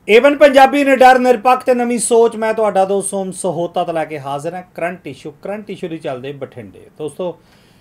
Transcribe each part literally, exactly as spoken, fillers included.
Avon Punjabi ਨਿਡਰ ਨਿਰਪੱਖ ਤੇ ਨਵੀਂ ਸੋਚ मैं ਤੁਹਾਡਾ ਦੋਸਤ ਸੋਮ ਸਹੋਤਾ तो लैके हाजिर है। करंट इशू करंट इशू ਦੀ ਚੱਲਦੇ ਬਠਿੰਡੇ दोस्तों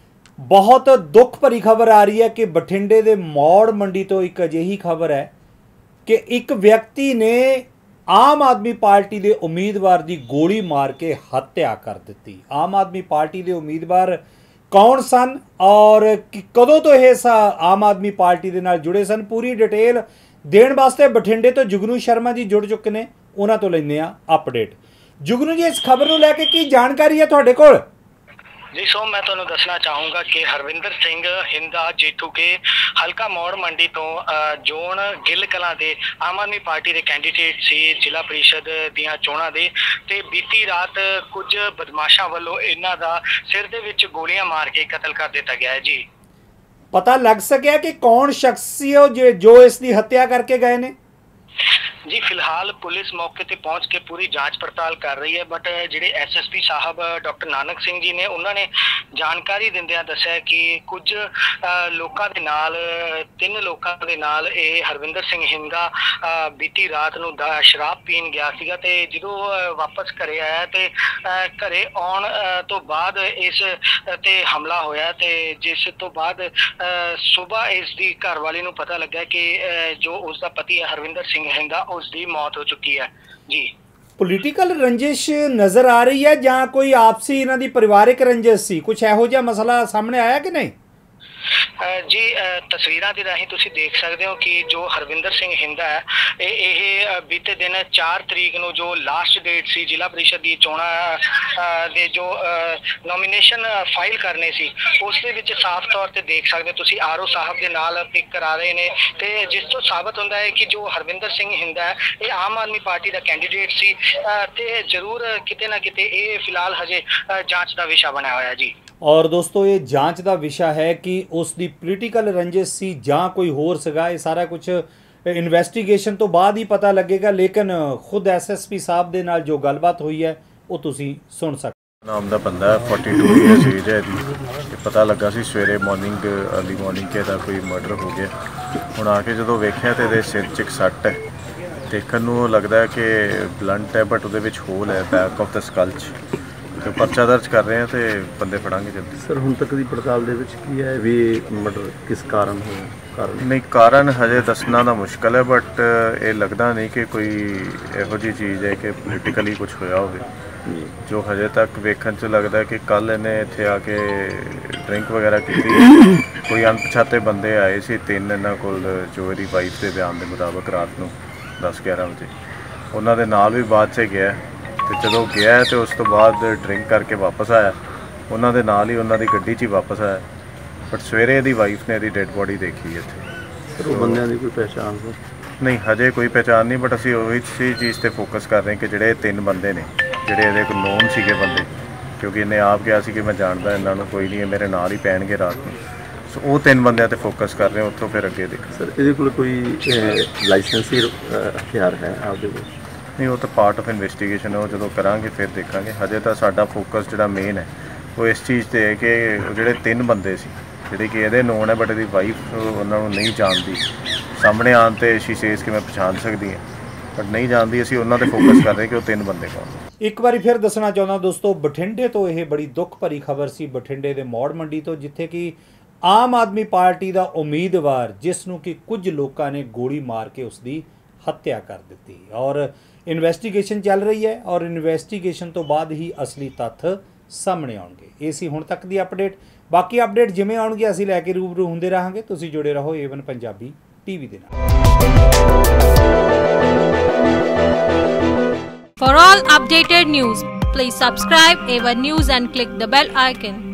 बहुत दुख भरी खबर आ रही है कि बठिंडे के मौड़ मंडी तो एक अजिही खबर है कि एक व्यक्ति ने आम आदमी पार्टी के उम्मीदवार की गोली मार के हत्या कर दी। आम आदमी पार्टी के उम्मीदवार कौन सन और कदों तो यह आम आदमी पार्टी के नाल जुड़े सन, पूरी डिटेल देण वास्ते बठिंडे तो जुगनू शर्मा जी जुड़ चुके हैं। उन्हां तो लैंदे आ अपडेट। जुगनू जी, इस खबर को लैके की जानकारी है तुहाडे कोल? जी सोम, मैं तुहानूं दसना चाहूँगा कि हरविंदर सिंह हिंदा जेठू के हल्का मौड़ मंडी तो जोन गिल कलां दे आम आदमी पार्टी के कैंडीडेट सी जिला परिषद दीआं चोणां दे ते बीती रात कुछ बदमाशां वल्लों इन्हां दा सिर दे विच गोलियां मार के कतल कर दिता गया है। जी, पता लग सकिया कि कौन शख्स सी जो जो इसकी हत्या करके गए ने? जी, फिलहाल पुलिस मौके पर पहुंच के पूरी जांच पड़ताल कर रही है, बट ਜਿਹੜੇ एस एस पी साहब डॉक्टर नानक सिंह जी ने उन्होंने जानकारी ਦਿੰਦਿਆਂ ਦੱਸਿਆ कि कुछ ਲੋਕਾਂ ਦੇ ਨਾਲ ਤਿੰਨ ਲੋਕਾਂ ਦੇ ਨਾਲ ਇਹ ਹਰਵਿੰਦਰ ਸਿੰਘ ਹਿੰਦਾ ਬੀਤੀ ਰਾਤ ਨੂੰ ਸ਼ਰਾਬ ਪੀਣ ਗਿਆ ਸੀਗਾ ਤੇ ਜਦੋਂ ਵਾਪਸ ਘਰੇ ਆਇਆ ਤੇ ਘਰੇ ਆਉਣ ਤੋਂ ਬਾਅਦ ਇਸ ਤੇ ਹਮਲਾ ਹੋਇਆ ਤੇ ਜਿਸ ਤੋਂ ਬਾਅਦ ਸਵੇਰ ਇਸ ਦੀ ਘਰਵਾਲੀ ਨੂੰ ਪਤਾ ਲੱਗਾ ਕਿ ਜੋ ਉਸ ਦਾ ਪਤੀ ਹੈ ਹਰਵਿੰਦਰ ਸਿੰਘ ਹਿੰਦਾ उसकी मौत हो चुकी है। जी, पोलिटिकल रंजिश नज़र आ रही है ਜਾਂ कोई आपसी इन्हां दी परिवारिक रंजिश सी? कुछ ਇਹੋ ਜਿਹਾ मसला सामने आया कि नहीं? जी, तस्वीरां दे राहीं तुसीं देख सकते हो कि जो हरविंदर सिंह हिंदा है ये बीते दिन चार तरीक नूं जो लास्ट डेट सी जिला परिषद की चोणां दे जो नॉमिनेशन फाइल करने सी उस दे विच साफ तौर पर देख सकते तुसीं आर ओ साहब के नाल पिक करा रहे ने ते जिस तो साबित होंदा है कि जो हरविंदर सिंह हिंदा है ये आम आदमी पार्टी का कैंडीडेट सी ते जरूर किते ना किते ये फिलहाल हजे जांच का विषय बना हुआ है। जी, और दोस्तों ये जांच का विषय है कि उसकी पोलिटिकल रंजिश सी जां कोई होर सीगा, ये सारा कुछ इन्वेस्टिगेशन तो बाद ही पता लगेगा। लेकिन खुद एस एस पी साहब के नाल जो गलबात हुई है वो तुसीं सुन सकते। नाम का बंदा है, फोर्टी टू ईयर्स एज है इसकी। पता लगा सी सवेरे मॉर्निंग अर्ली मॉर्निंग के दा कोई मर्डर हो गया। हुण आके जो वेख्या तो ये सिर च एक सट है, देखने को लगता है कि ब्लंट है बट वो होल है बैक ऑफ द स्कल च। तो पर्चा दर्ज कर रहे हैं तो बंदे फड़ांगे जल्दी। सर हुण तक दी पड़ताल दे विच की है भी मर्डर किस कारण होया? कारण नहीं, कारण हजे दसना तो मुश्किल है बट ये लगता नहीं कि कोई इहो जी चीज़ है कि पोलिटिकली कुछ होया होवे। जो हजे तक वेखण च लगता है कि कल इन्हें इत्थे आके ड्रिंक वगैरह की कोई अनपछाते बंदे आए सी तीन इन्हां कोल, जो इहदी वाइफ के बयान के मुताबिक रात नूं दस ग्यारह बजे उन्हां दे नाल भी बाद च गया तो जो गया तो उस तो बाद ड्रिंक करके वापस आया, उन्होंने नाल ही उन्होंने गड्डी च ही वापस आया। बट सवेरे यदी वाइफ ने यदी डेड बॉडी देखी है इत्थे। तो बंदियां दी कोई पहचान हो? नहीं, हजे कोई पहचान नहीं, बट असीं उही चीज़ ते फोकस कर रहे हैं कि जिहड़े तीन बंदे ने जिहड़े इहदे कोल नोन सीगे बंदे, क्योंकि इन्हें आप कहा सी कि मैं जानदा इन्हां नूं, कोई नहीं है मेरे नाल ही पैणगे रात नूं। सो वो तीन बंदियां ते फोकस कर रहे हैं, उत्थों फिर अगे देख। सर इहदे कोल कोई लाइसेंसी हथियार है आपदे कोल? नहीं, वो तो पार्ट ऑफ इन्वेस्टिगेशन है, वो जो करांगे फिर देखांगे। हजे तो साडा फोकस जो मेन है वो इस चीज़ से है कि जोड़े तीन बंदे सी जिहड़े कि इहदे नोन है बट इहदी वाइफ उन्होंने नहीं जानती, सामने आन ते शी सेज कि मैं पछाण सकती हैं बट नहीं जानती। असीं उन्हां ते फोकस कर रहे हैं कि वो तीन बंदे कौन। एक बार फिर दसना चाहता दोस्तों, बठिंडे तो यह बड़ी दुख भरी खबर सी, बठिंडे के मौड़ मंडी तो जिथे कि आम आदमी पार्टी का उम्मीदवार जिसनों कि कुछ लोगों ने गोली मार के उसकी हत्या कर दी और इन्वेस्टिगेशन चल रही है और इन्वेस्टिगेशन तो बाद ही असली तत्थ सामने आउणगे। ये सी हुण तक दी अपडेट। बाकी अपडेट जिवें आउणगे असीं लैके रूबरू हुंदे रहांगे। तुसीं जुड़े रहो एवन पंजाबी टीवी दे नाल। For all updated news, please subscribe A one News and click the bell icon.